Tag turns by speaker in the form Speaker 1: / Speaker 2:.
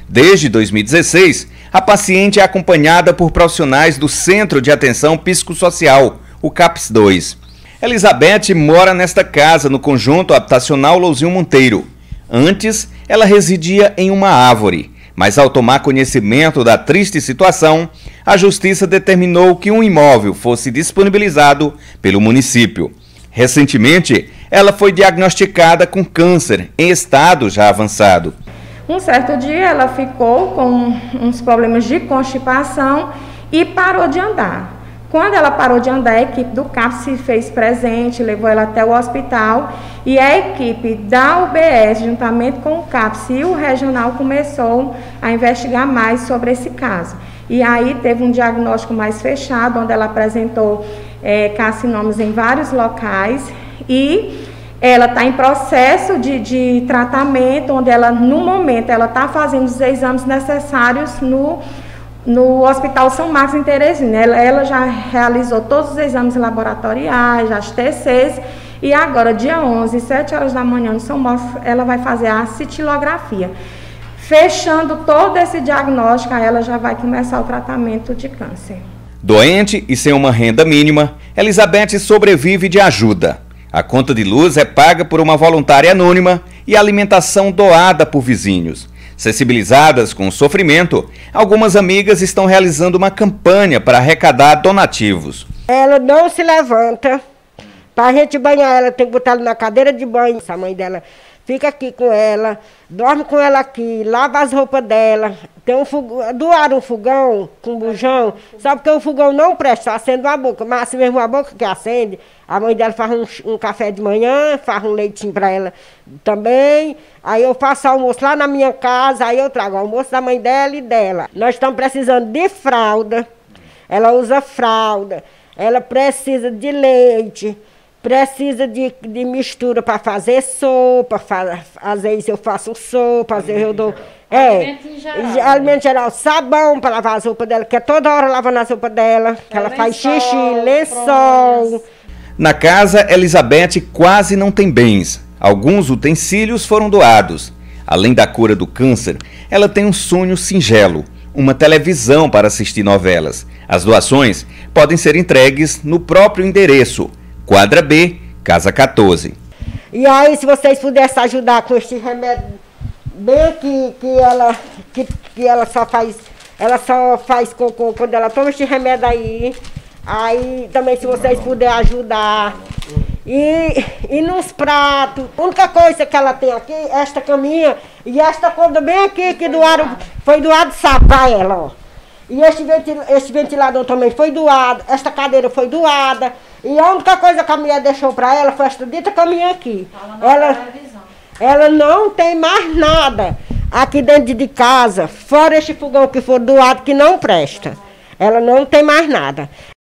Speaker 1: Desde 2016, a paciente é acompanhada por profissionais do Centro de Atenção Psicossocial, o CAPS 2. Elizabeth mora nesta casa no conjunto habitacional Louzinho Monteiro. Antes, ela residia em uma árvore, mas ao tomar conhecimento da triste situação, a Justiça determinou que um imóvel fosse disponibilizado pelo município. Recentemente, ela foi diagnosticada com câncer em estado já avançado.
Speaker 2: Um certo dia ela ficou com uns problemas de constipação e parou de andar. Quando ela parou de andar, a equipe do CAPS se fez presente, levou ela até o hospital e a equipe da UBS, juntamente com o CAPS e o regional, começou a investigar mais sobre esse caso. E aí teve um diagnóstico mais fechado, onde ela apresentou carcinomas em vários locais e ela está em processo de tratamento, onde ela, no momento, ela está fazendo os exames necessários no Hospital São Marcos, em Teresina. Ela já realizou todos os exames laboratoriais, as TCs, e agora, dia 11, 7 horas da manhã, no São Marcos, ela vai fazer a cintilografia. Fechando todo esse diagnóstico, ela já vai começar o tratamento de câncer.
Speaker 1: Doente e sem uma renda mínima, Elizabeth sobrevive de ajuda. A conta de luz é paga por uma voluntária anônima e a alimentação doada por vizinhos. Sensibilizadas com o sofrimento, algumas amigas estão realizando uma campanha para arrecadar donativos.
Speaker 3: Ela não se levanta. Para a gente banhar ela, tem que botar ela na cadeira de banho. A mãe dela fica aqui com ela, dorme com ela aqui, lava as roupas dela. Tem um fogão, doaram um fogão com bujão, só porque o fogão não presta, acende uma boca, mas assim mesmo a boca que acende. A mãe dela faz um café de manhã, faz um leitinho para ela também. Aí eu faço almoço lá na minha casa, aí eu trago o almoço da mãe dela e dela. Nós estamos precisando de fralda, ela usa fralda, ela precisa de leite. Precisa de mistura para fazer sopa, às vezes eu faço sopa, às vezes eu dou... Alimento geral, sabão para lavar a roupa dela, que é toda hora lavando a roupa dela, que ela faz xixi, lençol.
Speaker 1: Na casa, Elizabeth quase não tem bens. Alguns utensílios foram doados. Além da cura do câncer, ela tem um sonho singelo, uma televisão para assistir novelas. As doações podem ser entregues no próprio endereço, Quadra B, Casa 14.
Speaker 3: E aí, se vocês pudessem ajudar com este remédio, bem que ela só faz cocô quando ela toma este remédio aí. Aí também, se vocês puderem ajudar. E nos pratos, a única coisa que ela tem aqui, esta caminha e esta coisa bem aqui que doaram, foi doado sapo para ela, ó. E este ventilador também foi doado, esta cadeira foi doada. E a única coisa que a mulher deixou para ela foi esta dita caminha aqui. Ela não tem mais nada aqui dentro de casa, fora este fogão que foi doado que não presta. Ela não tem mais nada.